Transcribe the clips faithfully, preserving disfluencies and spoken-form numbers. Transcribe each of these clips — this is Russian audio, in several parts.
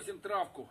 косим травку.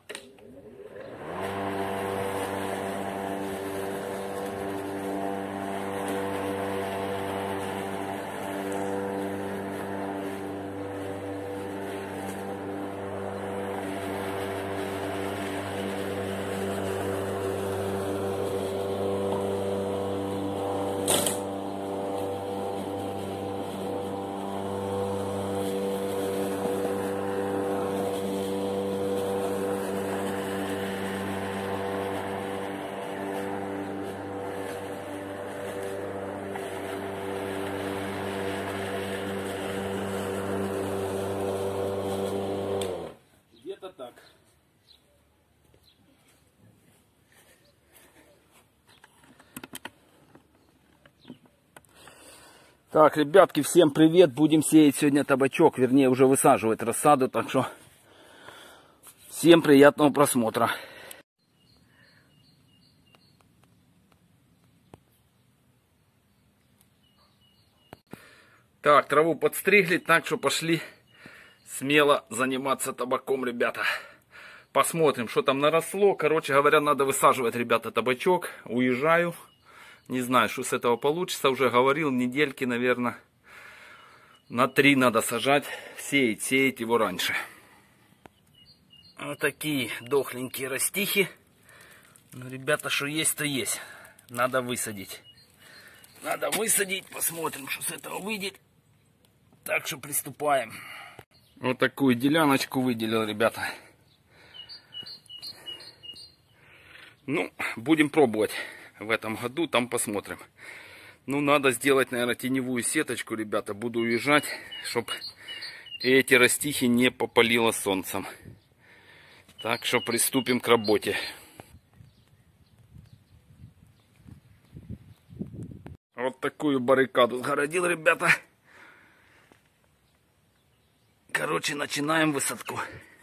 Так. Так, ребятки, всем привет. Будем сеять сегодня табачок, вернее уже высаживать рассаду, так что всем приятного просмотра. Так, траву подстригли, так что пошли смело заниматься табаком, ребята. Посмотрим, что там наросло. Короче говоря, надо высаживать, ребята, табачок. Уезжаю. Не знаю, что с этого получится. Уже говорил, недельки, наверное, на три надо сажать. Сеять, сеять его раньше. Вот такие дохленькие растихи. Ну, ребята, что есть, то есть. Надо высадить. Надо высадить. Посмотрим, что с этого выйдет. Так что приступаем. Вот такую деляночку выделил, ребята. Ну, будем пробовать в этом году, там посмотрим. Ну, надо сделать, наверное, теневую сеточку, ребята. Буду уезжать, чтобы эти растихи не попалило солнцем. Так что приступим к работе. Вот такую баррикаду сгородил, ребята. Короче, начинаем высадку.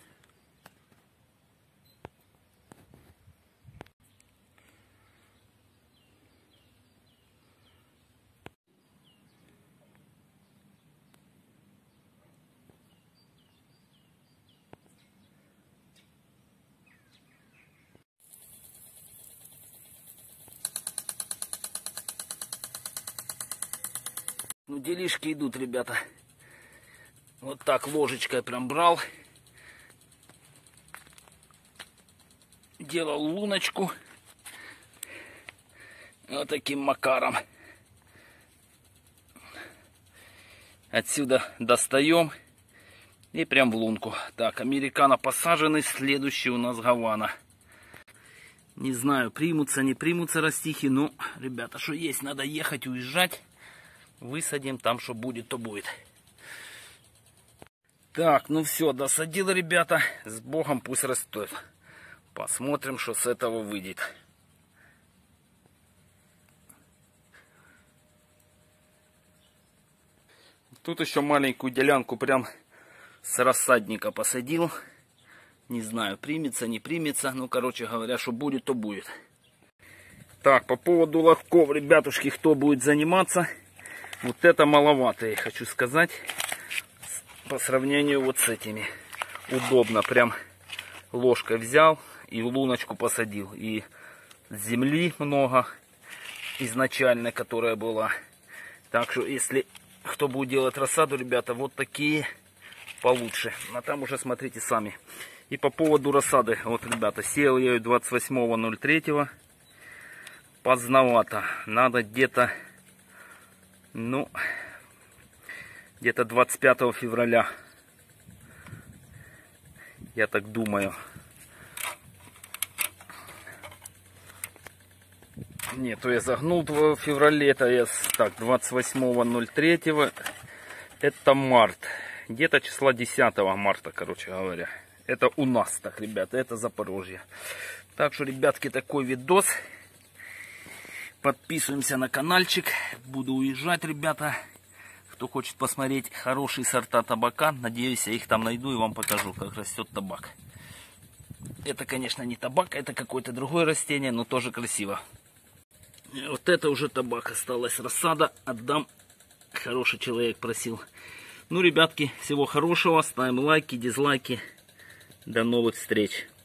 Ну, делишки идут, ребята. Вот так ложечкой прям брал. Делал луночку. Вот таким макаром. Отсюда достаем. И прям в лунку. Так, американо посаженный. Следующий у нас гавана. Не знаю, примутся, не примутся растихи. Но, ребята, что есть, надо ехать, уезжать. Высадим там, что будет, то будет. Так, ну все, досадил, ребята. С Богом, пусть растет. Посмотрим, что с этого выйдет. Тут еще маленькую делянку прям с рассадника посадил. Не знаю, примется, не примется. Ну, короче говоря, что будет, то будет. Так, по поводу лотков, ребятушки, кто будет заниматься. Вот это маловато, я хочу сказать. По сравнению вот с этими. Удобно. Прям ложкой взял и в луночку посадил. И земли много изначально, которая была. Так что, если кто будет делать рассаду, ребята, вот такие получше. А там уже смотрите сами. И по поводу рассады. Вот, ребята, сеял я ее двадцать восьмого ноль третьего. Поздновато. Надо где-то, ну... где-то двадцать пятого февраля. Я так думаю. Нет, то я загнул в феврале. Это я так, двадцать восьмого ноль третьего. Это март. Где-то числа десятого марта, короче говоря. Это у нас так, ребята. Это Запорожье. Так что, ребятки, такой видос. Подписываемся на каналчик. Буду уезжать, ребята. Кто хочет посмотреть хорошие сорта табака, надеюсь, я их там найду и вам покажу, как растет табак. Это, конечно, не табак, это какое-то другое растение, но тоже красиво. И вот это уже табак, осталась рассада, отдам. Хороший человек просил. Ну, ребятки, всего хорошего, ставим лайки, дизлайки. До новых встреч.